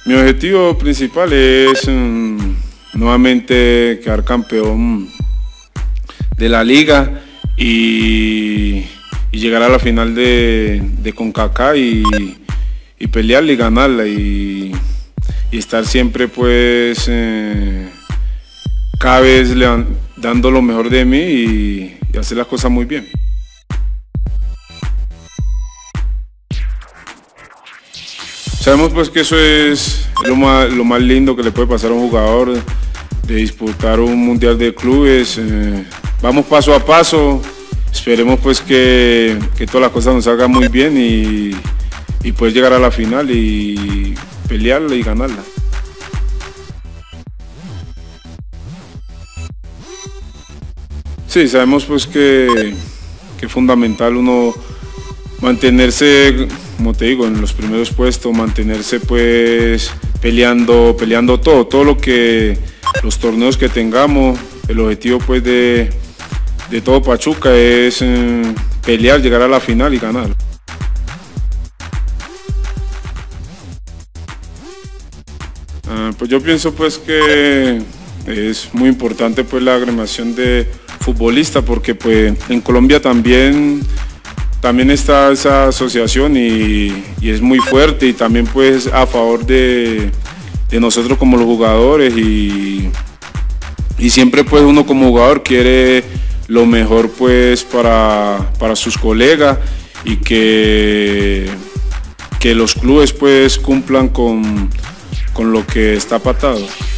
Mi objetivo principal es nuevamente quedar campeón de la liga y llegar a la final de CONCACAF y pelearla y ganarla y estar siempre pues cada vez dando lo mejor de mí y hacer las cosas muy bien. Sabemos pues que eso es lo más lindo que le puede pasar a un jugador, de disputar un mundial de clubes. Vamos paso a paso, esperemos pues que todas las cosas nos salgan muy bien y poder llegar a la final y pelearla y ganarla. Sí, sabemos pues que es fundamental uno mantenerse, como te digo, en los primeros puestos, mantenerse pues peleando todo lo que los torneos que tengamos. El objetivo pues de todo Pachuca es pelear, llegar a la final y ganar. Pues yo pienso pues que es muy importante pues la agremiación de futbolista, porque pues en Colombia también está esa asociación y es muy fuerte y también pues a favor de nosotros como los jugadores y siempre pues uno como jugador quiere lo mejor pues para sus colegas y que los clubes pues cumplan con lo que está pactado.